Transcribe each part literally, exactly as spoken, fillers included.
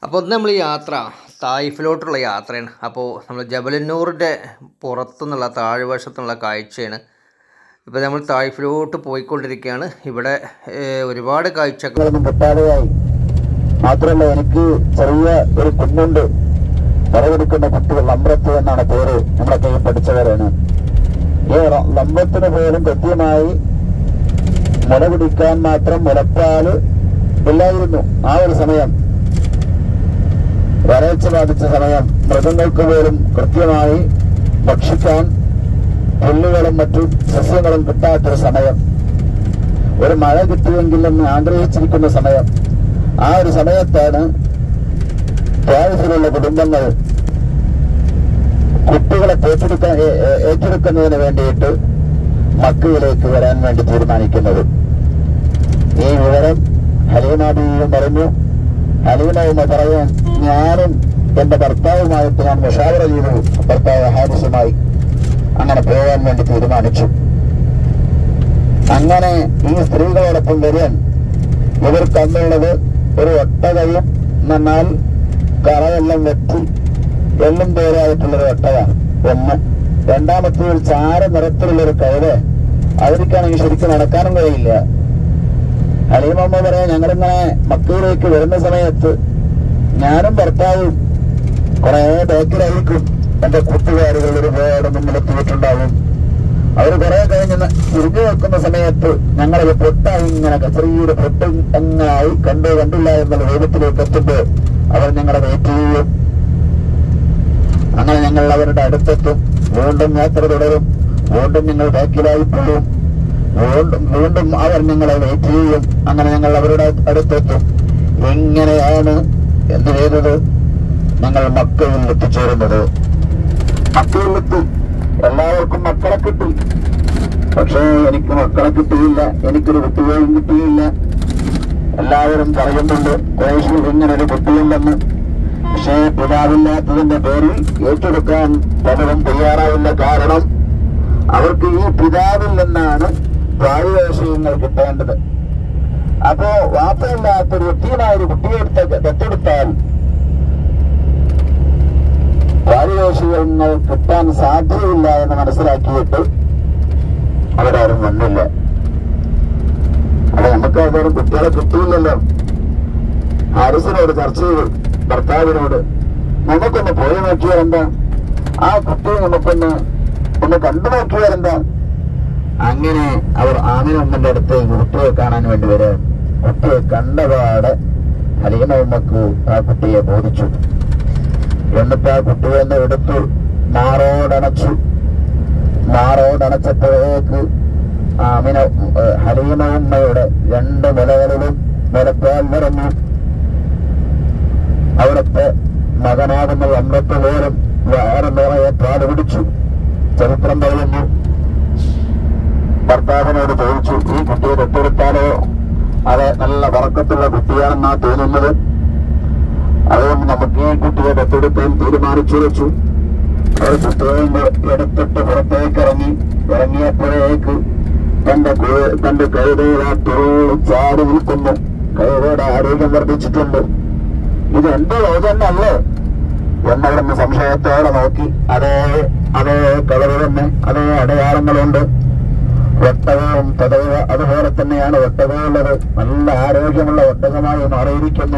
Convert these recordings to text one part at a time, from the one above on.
അപ്പോൾ ഇന്ന് നമ്മൾ യാത്ര തായിഫിലോട്ടുള്ള യാത്രയാണ്. അപ്പോൾ നമ്മൾ ജബലന്നൂറിൻ്റെ പുറത്തുനിന്നുള്ള താഴ്വശത്തുള്ള കാഴ്ചയാണ്. ഇപ്പോൾ നമ്മൾ തായിഫിലോട്ട് പോയിക്കൊണ്ടിരിക്കുകയാണ്. ഇവിടെ ഒരുപാട് കാഴ്ചകളൊന്നും കിട്ടാതെയായി. മാത്രമല്ല, എനിക്ക് ചെറിയ ഒരു കുഞ്ഞുണ്ട്, വിറവെടുക്കുന്ന കുട്ടികൾ. ലംബ്രത്ത് എന്നാണ് പേര്. നമ്മളൊക്കെ പഠിച്ചവരാണ്. ഈ ലംബ്രത്തിന് പോലും കൃത്യമായി മുല പിടിക്കാൻ മാത്രം മുലപ്പാല് ഇല്ലായിരുന്നു. ആ ഒരു സമയം, വരൾച്ച ബാധിച്ച സമയം, മൃഗങ്ങൾക്ക് പോലും കൃത്യമായി ഭക്ഷിക്കാൻ പുല്ലുകളും മറ്റു സസ്യങ്ങളും കിട്ടാത്തൊരു സമയം, ഒരു മഴ കിട്ടിയെങ്കിൽ എന്ന് ആഗ്രഹിച്ചിരിക്കുന്ന സമയം. ആ ഒരു സമയത്താണ് തായിഫിലുള്ള കുടുംബങ്ങൾ കുട്ടികളെ ഏറ്റെടുക്കാൻ ഏറ്റെടുക്കുന്നതിന് വേണ്ടിയിട്ട് മക്കയിലേക്ക് വരാൻ വേണ്ടി തീരുമാനിക്കുന്നത്. ഈ വിവരം ഹലീമ ബീവിയും പറഞ്ഞു. ഹലീമ പറയാൻ, ഞാനും എന്റെ ഭർത്താവുമായിട്ട് ഞാൻ മുഷാവറ ചെയ്തു. ഭർത്താവ് ഹാരിസുമായി അങ്ങനെ പോകാൻ വേണ്ടി തീരുമാനിച്ചു. അങ്ങനെ ഈ സ്ത്രീകളോടൊപ്പം വരാൻ ഇവർക്ക് അന്നുള്ളത് ഒരു ഒട്ടകയും എന്നാൽ കറയെല്ലാം വെട്ടി എല്ലും പേരായിട്ടുള്ളൊരു ഒട്ടകയാണ് ഒന്ന്. രണ്ടാമത്തെ ഒരു ചാര നിറത്തിലുള്ളൊരു കഴുത. അവർക്കാണെങ്കിൽ ശരിക്കും നടക്കാനും കഴിയില്ല. ഹലീമമ്മ പറയാൻ, ഞങ്ങളിങ്ങനെ മക്കയിലേക്ക് വരുന്ന സമയത്ത് ഞാനും ഭർത്താവും കുറെ ബാക്കിലായിരിക്കും. എന്റെ കൂട്ടുകാരികൾ ഒരുപാട് മുന്നിലെത്തിയിട്ടുണ്ടാവും. അവർ കുറെ കഴിഞ്ഞ് തിരിഞ്ഞു വെക്കുന്ന സമയത്ത് ഞങ്ങളൊരു പൊട്ടായി ഇങ്ങനെ ചെറിയൊരു പൊട്ട് എങ്ങായി കണ്ടു കണ്ടില്ല എന്നുള്ള രൂപത്തിലേക്ക് എത്തുമ്പോൾ അവർ ഞങ്ങളെ വെയിറ്റ് ചെയ്യും. അങ്ങനെ ഞങ്ങൾ അവരുടെ അടുത്തെത്തും. വീണ്ടും യാത്ര തുടരും. വീണ്ടും ഞങ്ങൾ ബാക്കിലായി പോകും. വീണ്ടും വീണ്ടും അവർ ഞങ്ങളെ വെയിറ്റ് ചെയ്യും. അങ്ങനെ ഞങ്ങൾ അവരുടെ അടുത്തെത്തും. എങ്ങനെയാണ് എന്ത് ചെയ്തത്? ഞങ്ങൾ മക്കയിൽ എത്തിച്ചേരുന്നത്. മക്കയിലെത്തി. എല്ലാവർക്കും മക്കളെ കിട്ടി. പക്ഷേ എനിക്ക് മക്കളെ കിട്ടിയില്ല. എനിക്കൊരു കുട്ടിയെയും കിട്ടിയില്ല. എല്ലാവരും പറയുന്നുണ്ട് ഖുറൈശിൽ ഇങ്ങനൊരു കുട്ടിയുണ്ടെന്ന്. പക്ഷേ പിതാവില്ലാത്തതിന്റെ പേരിൽ ഏറ്റെടുക്കാൻ പലരും തയ്യാറാവില്ല. കാരണം അവർക്ക് ഈ പിതാവിൽ നിന്നാണ് പാരിവേഷങ്ങൾ കിട്ടേണ്ടത്. അപ്പോ വാപ്പയില്ലാത്തൊരു വ്യക്തിയായ ഒരു കുട്ടിയെ ദത്തെടുത്താൽ പാരിവേഷങ്ങൾ കിട്ടാൻ സാധ്യതയില്ല എന്ന് മനസ്സിലാക്കിയിട്ട് അവരാരും വന്നില്ല. അപ്പൊ നമുക്ക് അതൊരു കുട്ടികളെ കിട്ടിയില്ലല്ലോ. ഹാരിസിനോട് ചർച്ച ചെയ്തു, ഭർത്താവിനോട്, നമുക്കൊന്ന് പോയി നോക്കിയാലെന്താ, ആ കുട്ടിയെ നമുക്കൊന്ന് ഒന്ന് കണ്ടു നോക്കിയാലെന്താ. അങ്ങനെ അവർ ആമിനമ്മന്റെ അടുത്തേക്ക് കുട്ടിയെ കാണാൻ വേണ്ടി വരാൻ. കുട്ടിയെ കണ്ടപാടെ ഹലീമ ഉമ്മക്ക് ആ കുട്ടിയെ ബോധിച്ചു. എന്നിട്ട് ആ കുട്ടിയെ ഒന്ന് എടുത്തു മാറോടണച്ചു. മാറോടണച്ചപ്പോഴേക്ക് ആമിന ഹലീമ ഉമ്മയുടെ രണ്ട് മുലകളിലും മുലപ്പാൽ നിറഞ്ഞു. അവിടുത്തെ മകനാകുന്ന അമൃത്ത് പോലും വേറെ നിറയെ പാട് പിടിച്ചു. ചരിത്രം പറയുന്നു, ഭർത്താവിനോട് ചോദിച്ചു, ഈ കുട്ടിയെ ദത്തെടുത്താലോ? അത് നല്ല വറക്കത്തുള്ള കുട്ടിയാണെന്നാ തോന്നുന്നത്. അതുകൊണ്ട് നമുക്ക് ഈ കുട്ടിയെ ദത്തെടുക്കാൻ തീരുമാനിച്ചു വെച്ചു. അവർ കുട്ടിയെ എടുത്തിട്ട് പുറത്തേക്ക് ഇറങ്ങി. ഇറങ്ങിയപ്പോഴേക്ക് തന്റെ തന്റെ കഴുതയുടെ തുറോളം ചാടി നിൽക്കുന്നു. കഴുതയുടെ ആരോഗ്യം വർദ്ധിച്ചിട്ടുണ്ട്. ഇത് എന്റെ യോജനല്ലേ എന്നവിടുന്ന് സംശയത്തോടെ നോക്കി. അതേ അതേ കളറ് തന്നെ, അതേ അടയാളങ്ങളുണ്ട്. ഒട്ടകവും തടവ അതുപോലെ തന്നെയാണ് ഒട്ടകമുള്ളത്. നല്ല ആരോഗ്യമുള്ള ഒട്ടകമായി മാറിയിരിക്കുന്നു.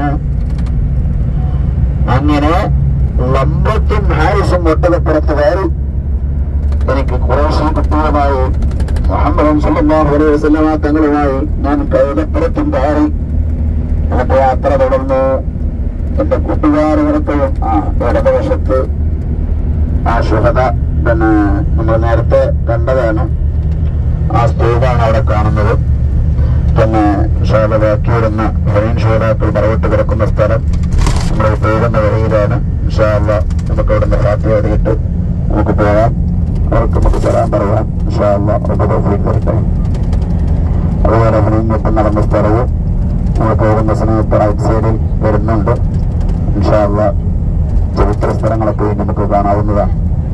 അങ്ങനെ ലംബ്രത്തും ഹാരിസും ഒട്ടകപ്പുറത്ത് കയറി. എനിക്ക് ഖുറൈശി കുട്ടികളുമായി മുഹമ്മദ് സല്ലല്ലാഹു അലൈഹി വസല്ലമ തങ്ങളുമായി ഞാൻ കഴുതപ്പുറത്തും കയറി. എന്നിട്ട് യാത്ര തുടർന്നു. എന്റെ കൂട്ടുകാരുകൾക്കും ആ ഇടതുവശത്ത് ആ ശുഹദ പിന്നെ നമ്മൾ നേരത്തെ കണ്ടതാണ്. ആ സ്തൂപാണ് അവിടെ കാണുന്നത്. പിന്നെ ഷാബാക്കിയിടുന്ന ഹൈൻ ഷോതാക്കൾ മറവിട്ട് കിടക്കുന്ന സ്ഥലം നമ്മൾ പോകുന്ന വഴിയിലാണ്. ഇൻഷാ അല്ലാഹ് നമുക്ക് അവിടെ നിന്ന് ഫാത്തിഹ ഓതിയിട്ട് നമുക്ക് പോകാം. അവർക്ക് നമുക്ക് സലാം പറയാം. ഇൻഷാ അല്ലാഹ് തരട്ടെ. അതുപോലെ ഹലീമത്ത് നടന്ന സ്ഥലവും നമ്മൾ പോകുന്ന സമയത്ത് റൈറ്റ് സൈഡിൽ വരുന്നുണ്ട്. ഇൻഷാ അല്ലാഹ് ചരിത്ര സ്ഥലങ്ങളൊക്കെ നമുക്ക് കാണാവുന്നതാണ്.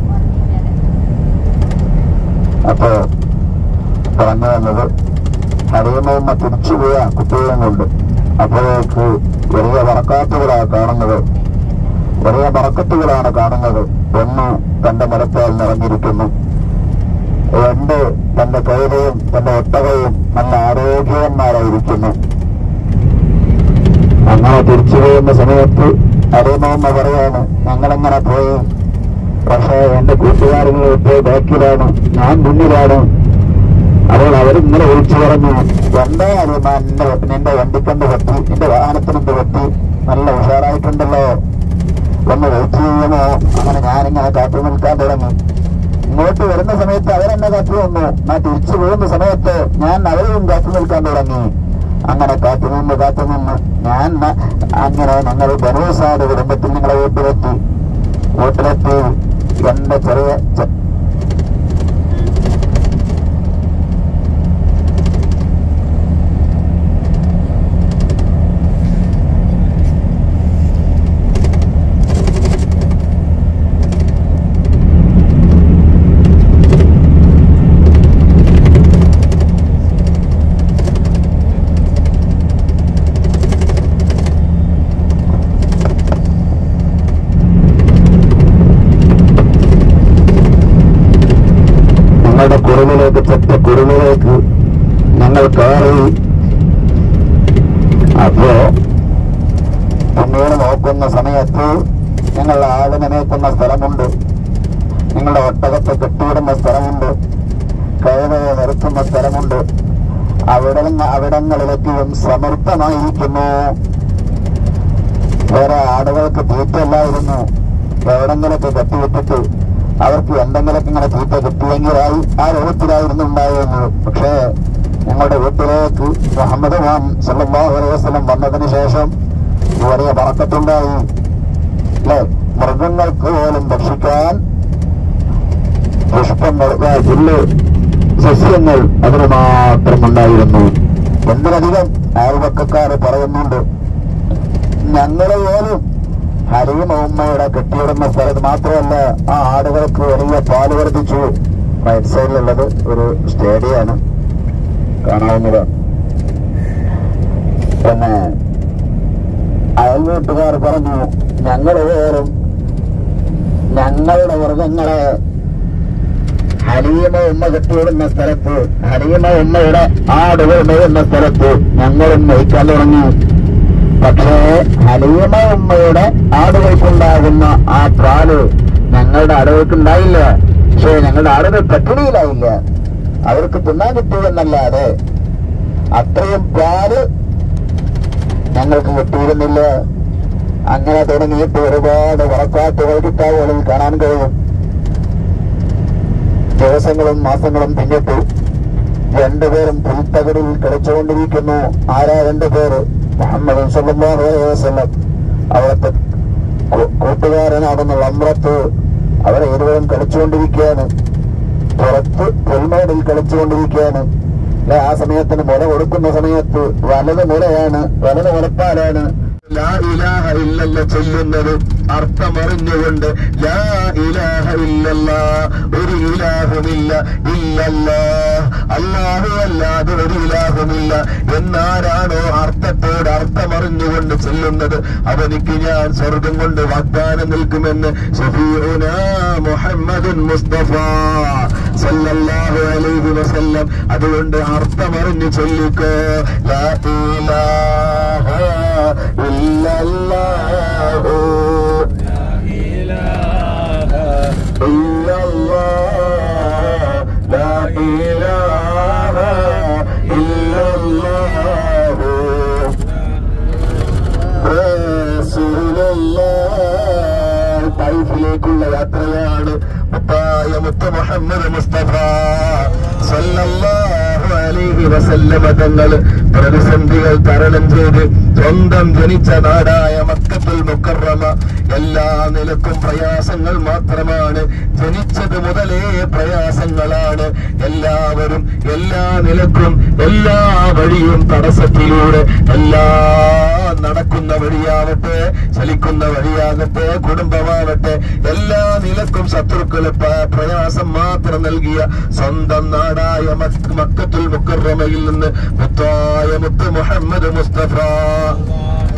അപ്പോ പറഞ്ഞു വന്നത് ഹലീമ തിരിച്ചു പോയ കുട്ടികളെ കൊണ്ട്. അപ്പോഴേക്ക് വലിയ ബറക്കാത്തുകളാണ് കാണുന്നത്, വലിയ ബറക്കത്തുകളാണ് കാണുന്നത്. ഒന്ന്, തന്റെ മരത്താൽ നിറഞ്ഞിരിക്കുന്നു. രണ്ട്, തന്റെ കൈതയും തന്റെ ഒട്ടകയും നല്ല ആരോഗ്യവന്മാരായിരിക്കുന്നു. അങ്ങനെ തിരിച്ചു പോകുന്ന സമയത്ത് അരേമ പറയാണ്, ഞങ്ങളെങ്ങനെ പോയി, പക്ഷേ എന്റെ കൂട്ടുകാരങ്ങൾ ഇപ്പോൾ ബാക്കിലാണ്, ഞാൻ മുന്നിലാണ്. അപ്പോൾ അവരിങ്ങനെ വിളിച്ചു പറഞ്ഞു, എന്താ അരേമ എന്റെ നിന്റെ വണ്ടിക്കെന്ത് പറ്റി, നിന്റെ വാഹനത്തിനെന്ത് പറ്റി, നല്ല ഉഷാറായിട്ടുണ്ടല്ലോ, ഒന്ന് വെയിറ്റ് ചെയ്യുമോ? അങ്ങനെ ഞാനിങ്ങനെ കാത്തു നിൽക്കാൻ തുടങ്ങി. ഇങ്ങോട്ട് വരുന്ന സമയത്ത് അവരെന്നെ കാത്തു നിന്നു, ഞാൻ തിരിച്ചു പോകുന്ന സമയത്ത് ഞാൻ അവരെയും കാത്തു നിൽക്കാൻ തുടങ്ങി. അങ്ങനെ കാത്തു നിന്ന് കാത്തു നിന്ന് ഞാൻ അങ്ങനെ ഞങ്ങൾ ബനൂസാദ് കുടുംബത്തിൽ നിങ്ങളെ വീട്ടിലെത്തി. വീട്ടിലെത്തി എന്റെ ചെറിയ കുറുവിലേക്ക് ചെറ്റ കുറുവിലേക്ക് ഞങ്ങൾ കയറി. അപ്പോ പിന്നീട് നോക്കുന്ന സമയത്ത് ഞങ്ങളുടെ ആടിനെ മേക്കുന്ന സ്ഥലമുണ്ട്, നിങ്ങളുടെ ഒട്ടകത്തെ കെട്ടിയിടുന്ന സ്ഥലമുണ്ട്, കഴുതയെ നിർത്തുന്ന സ്ഥലമുണ്ട്. അവിടെ അവിടങ്ങളിലേക്കും സമൃദ്ധമായിരിക്കുന്നു. വേറെ ആടുകൾക്ക് തീറ്റല്ലായിരുന്നു, എവിടെങ്കിലൊക്കെ കെട്ടിവിട്ടിട്ട് അവർക്ക് എന്തെങ്കിലൊക്കെ ഇങ്ങനെ തീറ്റ കിട്ടിയെങ്കിലായി ആ രൂപത്തിലായിരുന്നു ഉണ്ടായിരുന്നത്. പക്ഷേ ഞങ്ങളുടെ വീട്ടിലേക്ക് മുഹമ്മദ് സല്ലല്ലാഹു അലൈഹി വസല്ലം വന്നതിന് ശേഷം വലിയ ബറക്കത്തുണ്ടായി. അല്ലെ, മൃഗങ്ങൾക്ക് പോലും ഭക്ഷിക്കാൻ പുഷ്പങ്ങൾ, പുല്ല്, സസ്യങ്ങൾ അതിന് മാത്രം ഉണ്ടായിരുന്നു. എന്തിനധികം അയൽവക്കക്കാര് പറയുന്നുണ്ട്, ഞങ്ങളെ പോലും ഹരീമ ഉമ്മയുടെ കെട്ടിയിടുന്ന സ്ഥലത്ത് മാത്രമല്ല ആ ആടുകൾക്ക് വലിയ പാല് വർദ്ധിച്ചു. റൈറ്റ് സൈഡിലുള്ളത് ഒരു സ്റ്റേഡിയാണ്, കാണാവുന്നതാണ്. പിന്നെ അയൽവീട്ടുകാർ പറഞ്ഞു, ഞങ്ങൾ പോലും ഞങ്ങളുടെ മൃഗങ്ങളെ ഹരീമ ഉമ്മ കെട്ടിയിടുന്ന സ്ഥലത്ത്, ഹരീമ ഉമ്മയുടെ ആടുകൾ മേയുന്ന സ്ഥലത്ത് ഞങ്ങളും നയിക്കാൻ തുടങ്ങി. പക്ഷേ ഹലീമ ഉമ്മയുടെ ആടുകൾക്കുണ്ടാകുന്ന ആ പാല് ഞങ്ങളുടെ ആടുകൾക്കുണ്ടായില്ല. പക്ഷേ ഞങ്ങളുടെ ആടുകൾ പട്ടിണിയിലായില്ല, അവർക്ക് തിന്നാൻ കിട്ടിയെന്നല്ലാതെ അത്രയും പാല് ഞങ്ങൾക്ക് കിട്ടിയിരുന്നില്ല. അങ്ങനെ തുടങ്ങിയിട്ട് ഒരുപാട് വറക്കാത്തുകൾ കിട്ടാവുകളിൽ കാണാൻ കഴിയും. ദിവസങ്ങളും മാസങ്ങളും പിന്നിട്ടു. രണ്ടുപേരും പുൽത്തകടിൽ കളിച്ചുകൊണ്ടിരിക്കുന്നു. ആരാ രണ്ടുപേര്? മുഹമ്മദ് സല്ലല്ലാഹു അലൈഹി വസല്ലം, അവിടുത്തെ കൂട്ടുകാരനാകുന്ന ലംറത്ത്. അവരെ ഇരുവരും കളിച്ചുകൊണ്ടിരിക്കുകയാണ്, പുറത്ത് പുൽമേടിൽ കളിച്ചുകൊണ്ടിരിക്കുകയാണ്. ആ സമയത്തിന് മുല കൊടുക്കുന്ന സമയത്ത് വലത് മുലയാണ്, വലത് മുലപ്പാലാണ്. ലാ ഇലാഹ ഇല്ലല്ല ചൊല്ലുന്നത് അർത്ഥമറിഞ്ഞുകൊണ്ട് ലാ ഇലാഹ ഇല്ലല്ലാ, ഒരു ഇലാഹുമില്ല, ഇല്ലല്ലാ അല്ലാഹു അല്ലാതെ ഒരു ഇലാഹുമില്ല എന്നാരാണോ അർത്ഥത്തോട് അർത്ഥമറിഞ്ഞുകൊണ്ട് ചൊല്ലുന്നത്, അവനിക്ക് ഞാൻ സ്വർഗം കൊണ്ട് വാഗ്ദാനം നിൽക്കുമെന്ന് ശഫീഉനാ മുഹമ്മദുൻ മുസ്തഫ സല്ലല്ലാഹു അലൈഹി വസല്ലം. അതുകൊണ്ട് അർത്ഥമറിഞ്ഞു ചൊല്ലിക്കോ, ലാ ഇലാഹ ഇല്ലല്ലാഹു ലാ ഇലാഹ ഇല്ലല്ലാഹ് ലാ ഇലാഹ ഇല്ലല്ലാഹു റസൂലുള്ളാഹ്. തൈഫിലേക്കുള്ള യാത്രയാണ്. മുത്തായ മുത്ത് മുഹമ്മദ് മുസ്തഫ സല്ലല്ലാഹു അലൈഹി വസല്ലമ തങ്ങൾ പ്രതിസന്ധികൾ തരണം ചെയ്ത് സ്വന്തം ജനിച്ച നാടായ മക്കത്തുൽ മുക്കറമ എല്ലാ നിലക്കും പ്രയാസങ്ങൾ മാത്രമാണ്. ജനിച്ചത് മുതലേ പ്രയാസങ്ങളാണ്. എല്ലാവരും എല്ലാ നിലക്കും എല്ലാ വഴിയും തടസ്സത്തിലൂടെ, എല്ലാ നടക്കുന്ന വഴിയാവട്ടെ, ചലിക്കുന്ന വഴിയാകട്ടെ, കുടുംബമാവട്ടെ, എല്ലാ നിലക്കും ശത്രുക്കൾ പ്രയാസം മാത്രം നൽകിയ സ്വന്തം നാടായ മക്കത്തുൽ മുക്കറമയിൽ നിന്ന് മുത്തായ മുത്ത് മുഹമ്മദ് മുസ്തഫ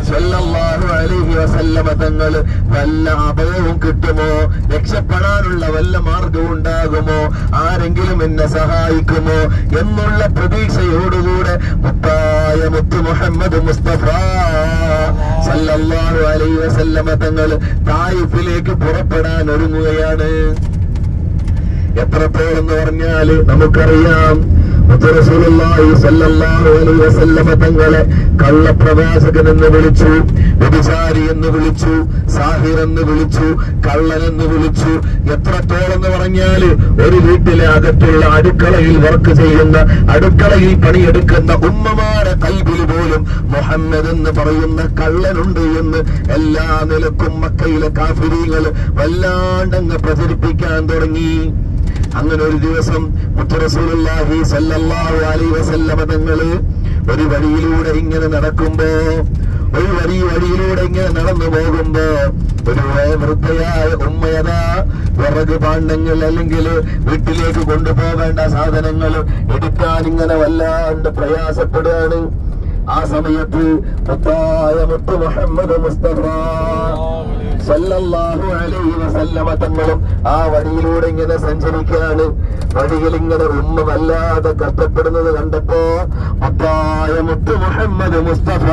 സല്ലല്ലാഹു അലൈഹി വസല്ലമ തങ്ങൾ വല്ല അഭയവും കിട്ടുമോ, രക്ഷപ്പെടാനുള്ള വല്ല മാർഗവും ഉണ്ടാകുമോ, ആരെങ്കിലും എന്നെ സഹായിക്കുമോ എന്നുള്ള പ്രതീക്ഷയോടുകൂടെ മുത്തായ മുത്തു മുഹമ്മദ് മുസ്തഫ സല്ലല്ലാഹു അലൈഹി വസല്ലമ തങ്ങൾ തായിഫിലേക്ക് പുറപ്പെടാൻ ഒരുങ്ങുകയാണ്. എത്രത്തോളം എന്ന് പറഞ്ഞാല് നമുക്കറിയാം, റസൂലുള്ളാഹി സ്വല്ലല്ലാഹു അലൈഹി വസല്ലമ തങ്ങളെ കള്ളപ്രവാചകൻ എന്ന് വിളിച്ചു, വ്യഭിചാരി എന്ന് വിളിച്ചു, സാഹിർ എന്ന് വിളിച്ചു, കള്ളൻ എന്ന് വിളിച്ചു. എത്രത്തോളം എന്ന് പറഞ്ഞാല് ഒരു വീട്ടിലെ അകത്തുള്ള അടുക്കളയിൽ വർക്ക് ചെയ്യുന്ന, അടുക്കളയിൽ പണിയെടുക്കുന്ന ഉമ്മമാരെ കൽബിൽ പോലും മുഹമ്മദ് എന്ന് പറയുന്ന കള്ളനുണ്ട് എന്ന് എല്ലാ നിലക്കും മക്കയിലെ കാഫിരീങ്ങൾ വല്ലാണ്ടങ്ങ് പ്രചരിപ്പിക്കാൻ തുടങ്ങി. അങ്ങനെ ഒരു ദിവസം മുത്ത് റസൂലുള്ളാഹി സ്വല്ലല്ലാഹു അലൈഹി വസല്ലമ തങ്ങള് ഒരു വഴിയിലൂടെ ഇങ്ങനെ നടക്കുമ്പോ, ഒരു വഴി വഴിയിലൂടെ ഇങ്ങനെ നടന്നു പോകുമ്പോ ഒരു വൃദ്ധയായ ഉമ്മയതാ വിറക് പാണ്ഡങ്ങൾ അല്ലെങ്കിൽ വീട്ടിലേക്ക് കൊണ്ടുപോവേണ്ട സാധനങ്ങൾ എടുക്കാൻ ഇങ്ങനെ വല്ലാണ്ട് പ്രയാസപ്പെടുകയാണ്. ആ സമയത്ത് മുത്തായ മുത്ത് മുഹമ്മദ് മുസ്തഫ സല്ലല്ലാഹു അലൈഹി വസല്ലമ തങ്ങളും ആ വഴിയിലൂടെ ഇങ്ങനെ സഞ്ചരിക്കുകയാണ്. വഴിയിൽ ഇങ്ങനെ ഉമ്മ വല്ലാതെ കഷ്ടപ്പെടുന്നത് കണ്ടപ്പോ മുത്തായ മുത്ത് മുഹമ്മദ് മുസ്തഫ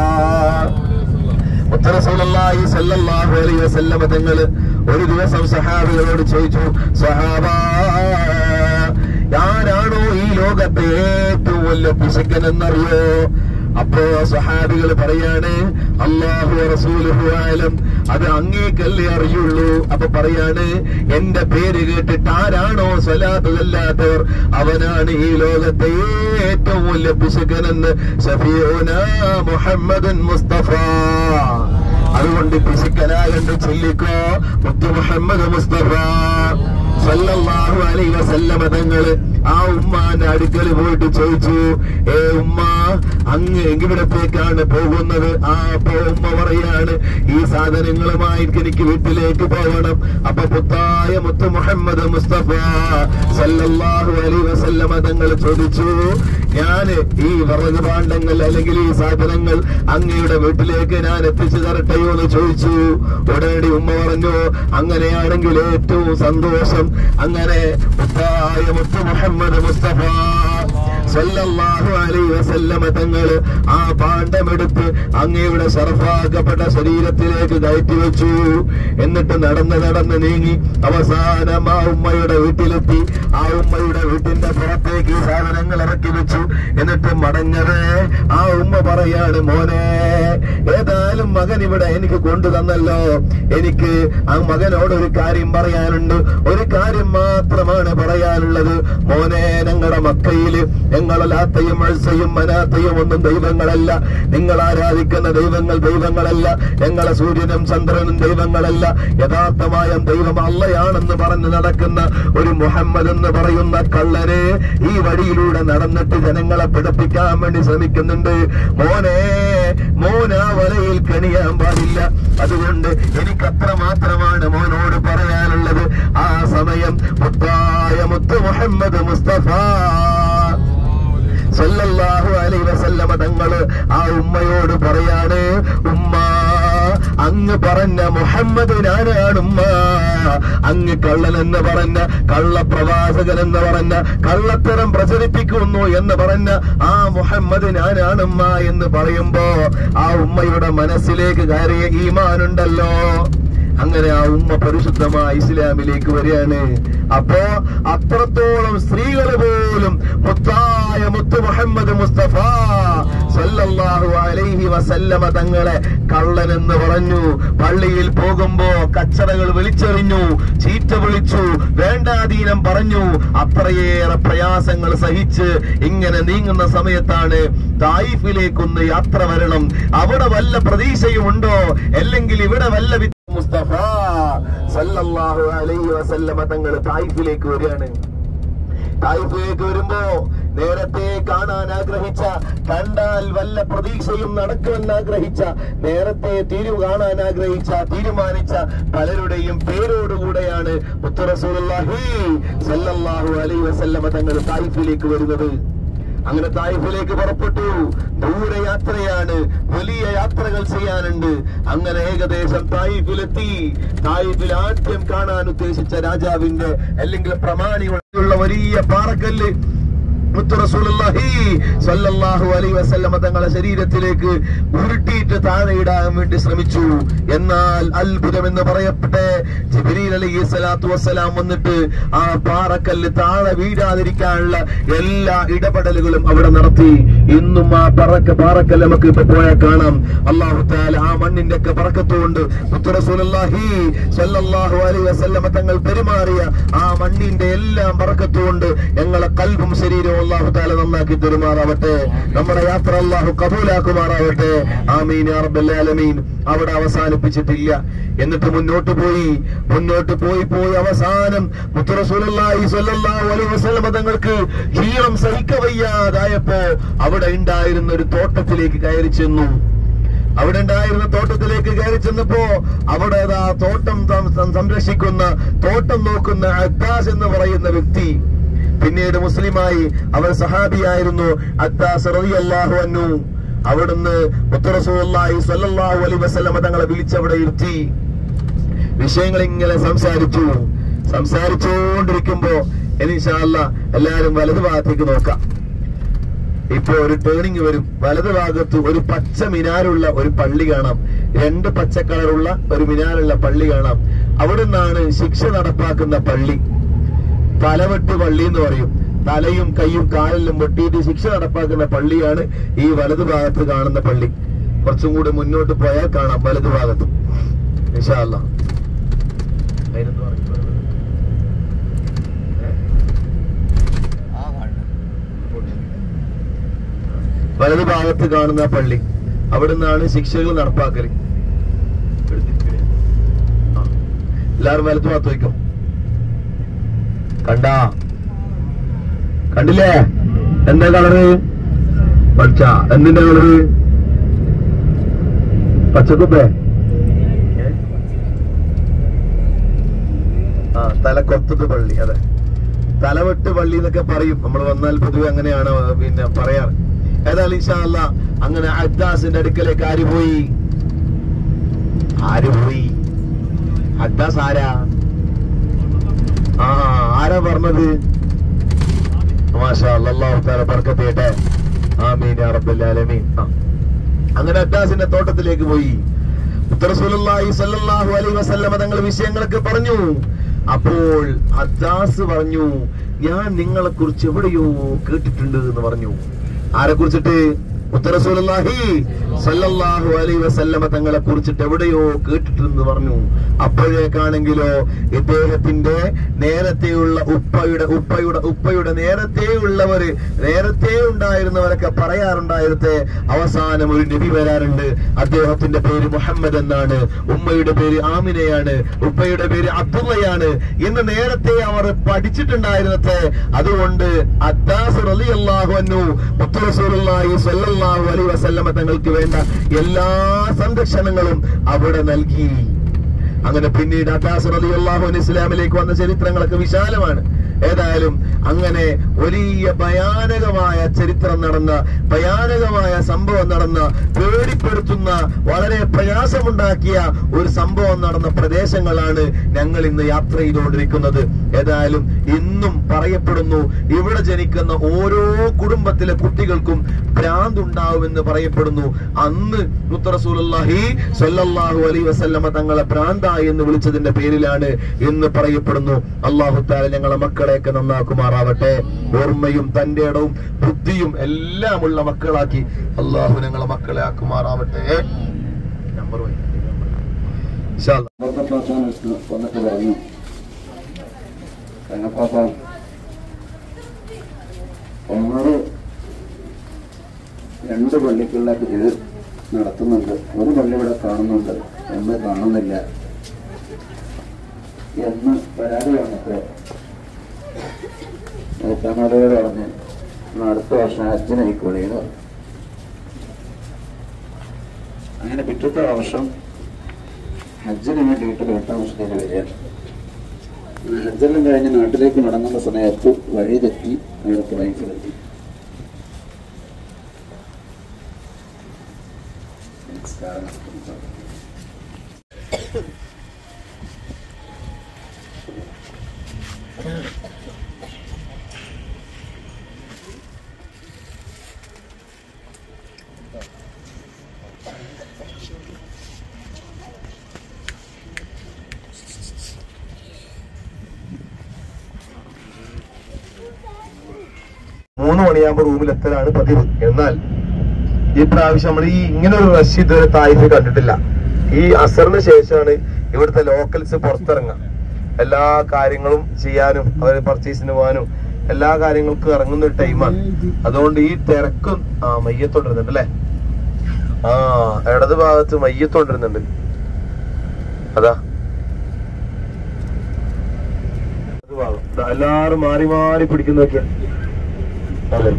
മുത്ത് റസൂലുള്ളാഹി സല്ലല്ലാഹു അലൈഹി വസല്ലമ തങ്ങൾ ഒരു ദിവസം സഹാബികളോട് ചോദിച്ചു, സഹാബാ, ആരാണോ ഈ ലോകത്തെ ഏറ്റവും വലിയ പിശുക്കൻ എന്നറിയോ? അപ്പോ സഹാബികൾ പറയാണ്, അല്ലാഹു റസൂലുഹു അഅലം, അത് അങ്ങേക്കല്ലേ അറിയുള്ളൂ. അപ്പൊ പറയാണ്, എന്റെ പേര് കേട്ടിട്ട് ആരാണോ സ്വലാത്ത് ചൊല്ലാത്തവർ അവനാണ് ഈ ലോകത്തെ ഏറ്റവും വലിയ പിശുക്കനെന്ന് ശഫീഉനാ മുഹമ്മദുൻ മുസ്തഫ. അതുകൊണ്ട് പിശുക്കനാകണ്ട് ചൊല്ലിക്കോ മുത്തു മുഹമ്മദ് മുസ്തഫ സല്ലല്ലാഹു അലൈഹി വസല്ലമ തങ്ങള് ആ ഉമ്മാന്റെ അടുക്കൽ പോയിട്ട് ചോദിച്ചു, ഏ ഉമ്മ, അങ്ങ് എവിടത്തേക്കാണ് പോകുന്നത്? ആ അപ്പൊ ഉമ്മ പറയാണ്, ഈ സാധനങ്ങളുമായിട്ട് എനിക്ക് വീട്ടിലേക്ക് പോകണം. അപ്പൊ പുത്തായ മുത്ത് മുഹമ്മദ് മുസ്തഫ സല്ലല്ലാഹു അലൈഹി വസല്ലമ തങ്ങൾ ചോദിച്ചു, ഞാന് ഈ വിറക് ഭാണ്ഡങ്ങൾ അല്ലെങ്കിൽ ഈ സാധനങ്ങൾ അങ്ങയുടെ വീട്ടിലേക്ക് ഞാൻ എത്തിച്ചു തരട്ടെയോ എന്ന് ചോദിച്ചു. ഉടനടി ഉമ്മ പറഞ്ഞു, അങ്ങനെയാണെങ്കിൽ ഏറ്റവും സന്തോഷം. അങ്ങനെ പുത്തായ മുത്ത് മുഹമ്മദ് മുസ്തഫ സല്ലല്ലാഹു അലൈഹി വസല്ലമ തങ്ങൾ ആ പാണ്ഡമെടുത്ത് അങ്ങയുടെ ശറഫാക്കപ്പെട്ട ശരീരത്തിലേക്ക് കയറ്റി വെച്ചു. എന്നിട്ട് നടന്ന് നടന്ന് നീങ്ങി അവസാനം ആ ഉമ്മയുടെ വീട്ടിലെത്തി. ആ ഉമ്മയുടെ വീട്ടിന്റെ പുറത്തേക്ക് ഈ സാധനങ്ങൾ ഇറക്കി വെച്ചു. എന്നിട്ട് മടങ്ങവേ ആ ഉമ്മ പറയാണ്, മോനെ, ഏതായാലും മകൻ ഇവിടെ എനിക്ക് കൊണ്ടു തന്നല്ലോ, എനിക്ക് ആ മകനോട് ഒരു കാര്യം പറയാനുണ്ട്. ഒരു കാര്യം മാത്രമാണ് പറയാനുള്ളത്. മോനെ, ഞങ്ങളുടെ മക്കയില് ഞങ്ങളല്ലാത്തയും അഴ്സയും മനാത്തയും ഒന്നും ദൈവങ്ങളല്ല. നിങ്ങൾ ആരാധിക്കുന്ന ദൈവങ്ങൾ ദൈവങ്ങളല്ല. ഞങ്ങളെ സൂര്യനും ചന്ദ്രനും ദൈവങ്ങളല്ല. യഥാർത്ഥമായ ദൈവം അള്ളയാണെന്ന് പറഞ്ഞ് നടക്കുന്ന ഒരു മുഹമ്മദ് എന്ന് പറയുന്ന കള്ളന് ഈ വഴിയിലൂടെ നടന്നിട്ട് ജനങ്ങളെ പിടിപ്പിക്കാൻ വേണ്ടി ശ്രമിക്കുന്നുണ്ട്. മോനെ, മോന വലയിൽ കണിയാൻ പാടില്ല. അതുകൊണ്ട് എനിക്കത്ര മാത്രമാണ് മോനോട് പറയാനുള്ളത്. ആ സമയം മുത്തായ മുത്ത് മുഹമ്മദ് മുസ്തഫ സല്ലല്ലാഹു അലൈഹി വസല്ലമ തങ്ങള് ആ ഉമ്മയോട് പറയാണ്, ഉമ്മ, അങ്ങ് പറഞ്ഞ മുഹമ്മദ് ഞാനാണ് ഉമ്മ. അങ്ങ് കള്ളൻ എന്ന് പറഞ്ഞ, കള്ളപ്രവാചകൻ എന്ന് പറഞ്ഞ, കള്ളത്തരം പ്രചരിപ്പിക്കുന്നു എന്ന് പറഞ്ഞ ആ മുഹമ്മദ് ഞാനാണ് ഉമ്മ എന്ന് പറയുമ്പോ ആ ഉമ്മയുടെ മനസ്സിലേക്ക് കയറിയ ഈമാനുണ്ടല്ലോ. അങ്ങനെ ആ ഉമ്മ പരിശുദ്ധമായ ഇസ്ലാമിലേക്ക് വരികയാണ്. അപ്പോ അത്രത്തോളം സ്ത്രീകൾ പോലും മുത്തായ മുത്ത് മുഹമ്മദ് മുസ്തഫ സല്ലല്ലാഹു അലൈഹി വസല്ലമ തങ്ങളെ കള്ളൻ എന്ന് പറഞ്ഞു. പള്ളിയിൽ പോകുമ്പോ കച്ചറകൾ വിളിച്ചെറിഞ്ഞു, ചീറ്റ വിളിച്ചു, വേണ്ടാധീനം പറഞ്ഞു. അത്രയേറെ പ്രയാസങ്ങൾ സഹിച്ച് ഇങ്ങനെ നീങ്ങുന്ന സമയത്താണ് തായിഫിലേക്കൊന്ന് യാത്ര വരണം. അവിടെ വല്ല പ്രതീക്ഷയുമുണ്ടോ, അല്ലെങ്കിൽ ഇവിടെ വല്ല മുസ്തഫ സല്ലല്ലാഹു അലൈഹി വസല്ലമ തങ്ങൾ തായിഫിലേക്ക് വരികയാണ്. തായിഫിലേക്ക് വരുമ്പോ നേരത്തെ കാണാൻ ആഗ്രഹിച്ച, കണ്ടാൽ വല്ല പ്രതീക്ഷയും നടക്കുമെന്ന് ആഗ്രഹിച്ച, നേരത്തെ തീരു കാണാൻ ആഗ്രഹിച്ച, തീരുമാനിച്ച പലരുടെയും പേരോടുകൂടെയാണ് മുത്ത് റസൂലുള്ളാഹി സല്ലല്ലാഹു അലൈഹി വസല്ലമ തങ്ങൾ തായിഫിലേക്ക് വരുന്നത്. അങ്ങനെ തായിഫിലേക്ക് പുറപ്പെട്ടു. ദൂരയാത്രയാണ്, വലിയ യാത്രകൾ ചെയ്യാനുണ്ട്. അങ്ങനെ ഏകദേശം തായിഫിലെത്തി. തായിഫിൽ ആദ്യം കാണാൻ ഉദ്ദേശിച്ച രാജാവിന്റെ അല്ലെങ്കിൽ പ്രമാണിയുള്ള വലിയ പാറക്കല്ല് മുത്ത് റസൂലുള്ളാഹി സ്വല്ലല്ലാഹു അലൈഹി വസല്ലമ തങ്ങളുടെ ശരീരത്തിലേക്ക് ഉരുട്ടിയിട്ട് താഴെ ഇടാൻ വേണ്ടി ശ്രമിച്ചു. എന്നാൽ അത്ഭുതം എന്ന് പറയപ്പെട്ടെ ജിബ്രീൽ അലൈഹി സ്വലാത്തു വസ്സലാം വന്നിട്ട് ആ പാറക്കല്ല് താഴെ വീഴാതിരിക്കാനുള്ള എല്ലാ ഇടപെടലുകളും അവിടെ നടത്തി. ഇന്നും ആ പറക്ക പാറക്കല്ല് നമുക്ക് ഇപ്പൊ പോയാൽ കാണാം. അല്ലാഹു തആല ആ മണ്ണിന്റെ ഒക്കെ ബറക്കത്തുകൊണ്ട് മുത്ത് റസൂലുള്ളാഹി സ്വല്ലല്ലാഹു അലൈഹി വസല്ലമ തങ്ങൾ പെരുമാറിയ ആ മണ്ണിന്റെ എല്ലാം ബറക്കത്തുകൊണ്ട് ഞങ്ങളെ കൽബും ശരീരവും അല്ലാഹു തആല നന്നാക്കി തെരുമാറാവട്ടെ. നമ്മുടെ യാത്ര അല്ലാഹു കബൂലാക്കുമാറാവട്ടെ. ആമീൻ യാ റബ്ബൽ ആലമീൻ. അവിടെ അവസാനിപ്പിച്ചിട്ടില്ല. എന്നിട്ട് മുന്നോട്ട് പോയി മുന്നോട്ട് പോയി പോയി അവസാനം മുത്ത് റസൂലുള്ളാഹി സ്വല്ലല്ലാഹു അലൈഹി വസല്ലം തങ്ങൾക്ക് ക്ഷീണം സഹിക്കവയ്യാതായപ്പോ അവിടെ ഉണ്ടായിരുന്ന ഒരു തോട്ടത്തിലേക്ക് കയറി ചെന്നു. അവിടെ ഉണ്ടായിരുന്ന തോട്ടത്തിലേക്ക് കയറി ചെന്നപ്പോ അവിടെ ആ തോട്ടം സംരക്ഷിക്കുന്ന തോട്ടം നോക്കുന്ന അദ്ദാസ് എന്ന് പറയുന്ന വ്യക്തി പിന്നീട് മുസ്ലിമായി. അവർ സഹാബിയായിരുന്നു അദ്ദാസ് റളിയല്ലാഹു അൻഹു. അവിടുന്ന് മുത്ത് റസൂലുള്ളാഹി സ്വല്ലല്ലാഹു അലൈഹി വസല്ലം തങ്ങളെ വിളിച്ചവിടെ ഇരുത്തി വിഷയങ്ങൾ ഇങ്ങനെ സംസാരിച്ചു. സംസാരിച്ചുകൊണ്ടിരിക്കുമ്പോ ഇൻഷാ അല്ലാഹ് എല്ലാരും വലതു ഭാഗത്തേക്ക് നോക്കാം. ഇപ്പൊ ഒരു ടേണിംഗ് വരും. വലതു ഭാഗത്ത് ഒരു പച്ച മിനാറുള്ള ഒരു പള്ളി കാണാം. രണ്ട് പച്ച കളറുള്ള ഒരു മിനാറുള്ള പള്ളി കാണാം. അവിടെ നിന്നാണ് ശിക്ഷ നടപ്പാക്കുന്ന പള്ളി. തലവെട്ട് പള്ളി എന്ന് പറയും. തലയും കൈയും കാലിലും വെട്ടിയിട്ട് ശിക്ഷ നടപ്പാക്കുന്ന പള്ളിയാണ് ഈ വലതു ഭാഗത്ത് കാണുന്ന പള്ളി. കുറച്ചും കൂടി മുന്നോട്ട് പോയാൽ കാണാം വലതു ഭാഗത്ത് ഇൻഷാ അല്ലാഹ്. വലതു ഭാഗത്ത് കാണുന്ന പള്ളി, അവിടെ നിന്നാണ് ശിക്ഷകൾ നടപ്പാക്കല്. എല്ലാവരും വലതു ഭാഗത്ത് വയ്ക്കും. കണ്ടാ കണ്ടില്ലേ? എന്താ കളറ്? പച്ച. എന്തിന്റെ കളറ്? പച്ചക്കുപ്പേ. ആ തലക്കൊത്തത് പള്ളി. അതെ, തലവെട്ട് പള്ളി എന്നൊക്കെ പറയും. നമ്മൾ വന്നാൽ പൊതുവെ അങ്ങനെയാണ് പിന്നെ പറയാറ്. ഏതായാലും ഇൻഷാ അല്ലാഹ് അങ്ങനെ അദ്ദാസിന്റെ അടുക്കലേക്ക് ആര് പോയി? ആര് പോയി? അദ്ദാസ് ആരാ? ആ ആരാ പറഞ്ഞത്? മാഷാ അല്ലാഹ്, അല്ലാഹു തആല ബർക്കത്ത് ചെയ്യട്ടെ. ആമീൻ യാ റബ്ബൽ ആലമീൻ. അങ്ങനെ അദ്ദാസിന്റെ തോട്ടത്തിലേക്ക് പോയി. മുത്ത് റസൂലുള്ളാഹി സ്വല്ലല്ലാഹു അലൈഹി വസല്ലം തങ്ങൾ വിഷയങ്ങളൊക്കെ പറഞ്ഞു. അപ്പോൾ അദ്ദാസ് പറഞ്ഞു, ഞാൻ നിങ്ങളെ കുറിച്ച് എവിടെയോ കേട്ടിട്ടുണ്ട് എന്ന് പറഞ്ഞു. ആരെ കുറിച്ചിട്ട്? മുത്ത് റസൂലുള്ളാഹി സ്വല്ലല്ലാഹു അലൈഹി വസല്ലം തങ്ങളെ കുറിച്ചിട്ട് എവിടെയോ കേട്ടിട്ടെന്ന് പറഞ്ഞു. അപ്പോഴേക്കാണെങ്കിലോ ഇദ്ദേഹത്തിന്റെ നേരത്തെയുള്ള ഉപ്പയുടെ ഉപ്പയുടെ ഉപ്പയുടെ നേരത്തെയുള്ളവര് നേരത്തെ ഉണ്ടായിരുന്നവരൊക്കെ പറയാറുണ്ടായിരുന്നേ അവസാനം ഒരു നബി വരാറുണ്ട്. അദ്ദേഹത്തിന്റെ പേര് മുഹമ്മദ് എന്നാണ്, ഉമ്മയുടെ പേര് ആമിനയാണ്, ഉപ്പയുടെ പേര് അബ്ദുള്ളയാണ് എന്ന് നേരത്തെ അവർ പഠിച്ചിട്ടുണ്ടായിരുന്നത്തെ. അതുകൊണ്ട് അദ്ദാസ് റളിയല്ലാഹു അൻഹു മുത്ത് റസൂലുള്ളാഹി സ്വല്ലല്ലാഹു അലൈഹി വസല്ലം തങ്ങൾക്ക് വേണ്ട എല്ലാ സംരക്ഷണങ്ങളും അവിടെ നൽകി. അങ്ങനെ പിന്നീട് അദ്ദാസ് റളിയല്ലാഹു അൻഹു ഇസ്ലാമിലേക്ക് വന്ന ചരിത്രങ്ങളൊക്കെ വിശാലമാണ്. ഏതായാലും അങ്ങനെ വലിയ ഭയാനകമായ ചരിത്രം നടന്ന, ഭയാനകമായ സംഭവം നടന്ന, പേടിപ്പെടുത്തുന്ന, വളരെ പ്രയാസമുണ്ടാക്കിയ ഒരു സംഭവം നടന്ന പ്രദേശങ്ങളാണ് ഞങ്ങൾ ഇന്ന് യാത്ര ചെയ്തുകൊണ്ടിരിക്കുന്നത്. ഏതായാലും ഇന്നും പറയപ്പെടുന്നു ഇവിടെ ജനിക്കുന്ന ഓരോ കുടുംബത്തിലെ കുട്ടികൾക്കും ഭ്രാന്തുണ്ടാവുമെന്ന് പറയപ്പെടുന്നു. അന്ന് മുത്ത് റസൂലുള്ളാഹി സ്വല്ലല്ലാഹു അലൈഹി വസല്ലമ തങ്ങളെ ഭ്രാന്തായി എന്ന് വിളിച്ചതിന്റെ പേരിലാണ് എന്ന് പറയപ്പെടുന്നു. അല്ലാഹു തആല ഞങ്ങളെ മക്കളെയൊക്കെ നന്നാക്കുമാറാവട്ടെ. ഓർമ്മയും തന്റെ ഇടവും ബുദ്ധിയും എല്ലാം ഉള്ള മക്കളാക്കി അല്ലാഹു ഞങ്ങളെ മക്കളെ ആക്കുമാറാവട്ടെ. നമ്പർ വന്നിട്ട് പറഞ്ഞു ഒന്നര രണ്ട് പള്ളിക്കുള്ള ഇത് നടത്തുന്നുണ്ട്. ഒരു പള്ളി ഇവിടെ കാണുന്നുണ്ട്, ഒന്ന് കാണുന്നില്ല എന്ന് പരാതി വന്നപ്പോ നേതാമാരോട് പറഞ്ഞ് അടുത്ത വർഷം ഹജ്ജിനായിക്കോളീന്ന് പറഞ്ഞു. അങ്ങനെ പിറ്റത്തെ വർഷം ഹജ്ജിന് വേണ്ടിയിട്ട് എട്ടാം വർഷത്തേക്ക് വരികയാണ്. ഹജ്ജെല്ലാം കഴിഞ്ഞ് നാട്ടിലേക്ക് മടങ്ങുന്ന സമയത്ത് വഴി തെറ്റി അവിടുത്തെ വൈഫിലെത്തി. മൂന്ന് മണിയാകുമ്പോൾ റൂമിലെത്തലാണ് പതിവ്. എന്നാൽ ഈ പ്രാവശ്യം നമ്മൾ ഈ ഇങ്ങനെ ഒരു റഷ് ഇതുവരെ തായിഫ് കണ്ടിട്ടില്ല. ഈ അസറിന് ശേഷമാണ് ഇവിടുത്തെ ലോക്കൽസ് പുറത്തിറങ്ങുക. എല്ലാ കാര്യങ്ങളും ചെയ്യാനും അവർ പർച്ചേസിന് പോകാനും എല്ലാ കാര്യങ്ങൾക്കും ഇറങ്ങുന്ന ഒരു ടൈമാണ്. അതുകൊണ്ട് ഈ തിരക്കും ആ മയ്യത്തോണ്ടിരുന്നുണ്ട് അല്ലേ? ആ ഇടത് ഭാഗത്ത് മയ്യത്തോണ്ടിരുന്നുണ്ട്. അതാ ഭാഗം എല്ലാരും മാറി മാറി പിടിക്കുന്നൊക്കെ. അതെ,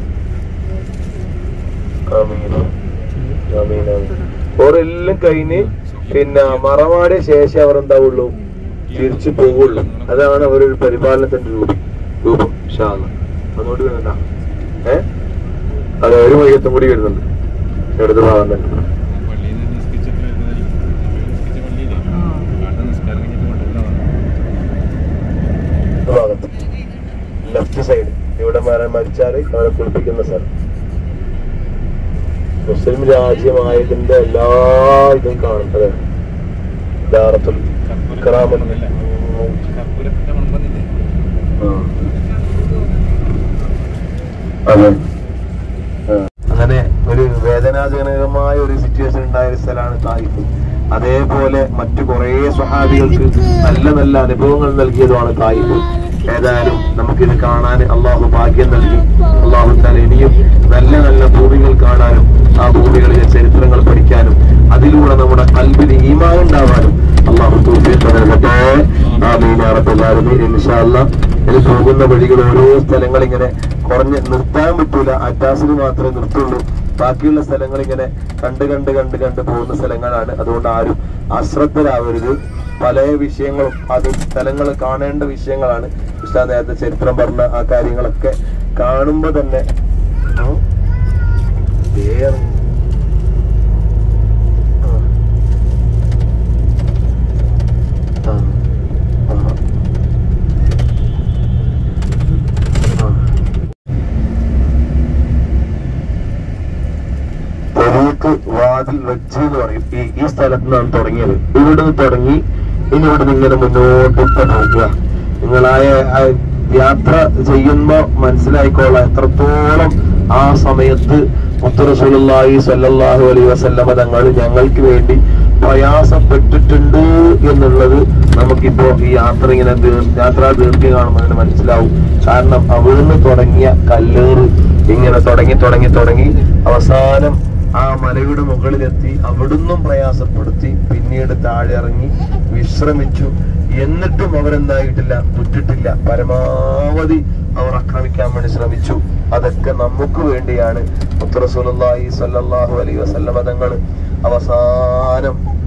ഓരെല്ലാം കഴിഞ്ഞ് പിന്നെ മറമാടിയ ശേഷം അവർ എന്താവുള്ളൂ, തിരിച്ചു പോവുള്ളൂ. അതാണ് അവരൊരു പരിപാലനത്തിന്റെ രൂപം രൂപം ഷാന്ന്. അങ്ങോട്ട് വരുന്നുണ്ടാ ഏ അതെ, ഒരു മയ്യത്തും കൂടി വരുന്നുണ്ട് ഇടത് ഭാഗം തന്നെ. ഭാഗത്ത് ലെഫ്റ്റ് സൈഡ് ഇവിടെ മരിച്ചാല് അവരെ കുളിപ്പിക്കുന്ന സ്ഥലം. മുസ്ലിം രാജ്യമായതിന്റെ എല്ലാ ഇതും കാണും. അതെ, ദാറത്തുൽ കറാമത്ത്. അതെ, അങ്ങനെ ഒരു വേദനാജനകമായ ഒരു സിറ്റുവേഷൻ ഉണ്ടായ ഒരു സ്ഥലമാണ് തായിഫ്. അതേപോലെ മറ്റു കുറെ സ്വഹാബികൾക്ക് നല്ല നല്ല അനുഭവങ്ങൾ നൽകിയതുമാണ് തായിഫ്. ഏതായാലും നമുക്കിത് കാണാൻ അള്ളാഹു ഭാഗ്യം നൽകി. അള്ളാഹു താല ഇനിയും നല്ല നല്ല ഭൂമികൾ കാണാനും ആ ഭൂമികളിലെ ചരിത്രങ്ങൾ പഠിക്കാനും അതിലൂടെ നമ്മുടെ കൽബിന് ഈമാൻ ഉണ്ടാവാനും അള്ളാഹു തൗഫീഖ് നൽകട്ടെ. ആമീൻ യാ റബ്ബൽ ആലമീൻ. ഇൻഷാ അല്ലാഹ് ഇതിൽ പോകുന്ന വഴികൾ ഓരോ സ്ഥലങ്ങൾ ഇങ്ങനെ കുറഞ്ഞ് നിർത്താൻ പറ്റൂല. അറ്റാസിന് മാത്രമേ നിർത്തുള്ളൂ. ബാക്കിയുള്ള സ്ഥലങ്ങൾ ഇങ്ങനെ കണ്ട് കണ്ട് കണ്ട് കണ്ട് പോകുന്ന സ്ഥലങ്ങളാണ്. അതുകൊണ്ട് ആരും അശ്രദ്ധരാവരുത്. പല വിഷയങ്ങളും അത് സ്ഥലങ്ങൾ കാണേണ്ട വിഷയങ്ങളാണ്. ഉസ്താദ് നേരത്തെ ചരിത്രം പറഞ്ഞ ആ കാര്യങ്ങളൊക്കെ കാണുമ്പോ തന്നെ വാതിൽ വെച്ച് എന്ന് പറയും. ഈ ഈ സ്ഥലത്ത് നിന്നാണ് തുടങ്ങിയത്. ഇവിടുന്ന് തുടങ്ങി ഇനി ഇവിടുന്ന് ഇങ്ങനെ മുന്നോട്ട് പോകുക. നിങ്ങളായ യാത്ര ചെയ്യുമ്പോ മനസ്സിലായിക്കോളാം എത്രത്തോളം ആ സമയത്ത് മുത്ത് റസൂലുള്ളാഹി സ്വല്ലല്ലാഹു അലൈഹി വസല്ലമ തങ്ങൾ ഞങ്ങൾക്ക് വേണ്ടി പ്രയാസപ്പെട്ടിട്ടുണ്ട് എന്നുള്ളത് നമുക്കിപ്പോ ഈ യാത്ര ഇങ്ങനെ യാത്രാ ദീർഘ്യം കാണുമ്പോൾ മനസ്സിലാവും. കാരണം അവിടുന്ന് തുടങ്ങിയ കല്ലേറ് ഇങ്ങനെ തുടങ്ങി തുടങ്ങി തുടങ്ങി അവസാനം ആ മലയുടെ മുകളിലെത്തി അവിടുന്നും പ്രയാസപ്പെടുത്തി പിന്നീട് താഴെ ഇറങ്ങി വിശ്രമിച്ചു. എന്നിട്ടും അവരെന്തായിട്ടില്ല, വിട്ടിട്ടില്ല. പരമാവധി അവർ ആക്രമിക്കാൻ വേണ്ടി ശ്രമിച്ചു. അതൊക്കെ നമുക്ക് വേണ്ടിയാണ്. മുത്ത് റസൂലുള്ളാഹി സ്വല്ലല്ലാഹു അലൈഹി വസല്ലമ തങ്ങൾ അവസാനം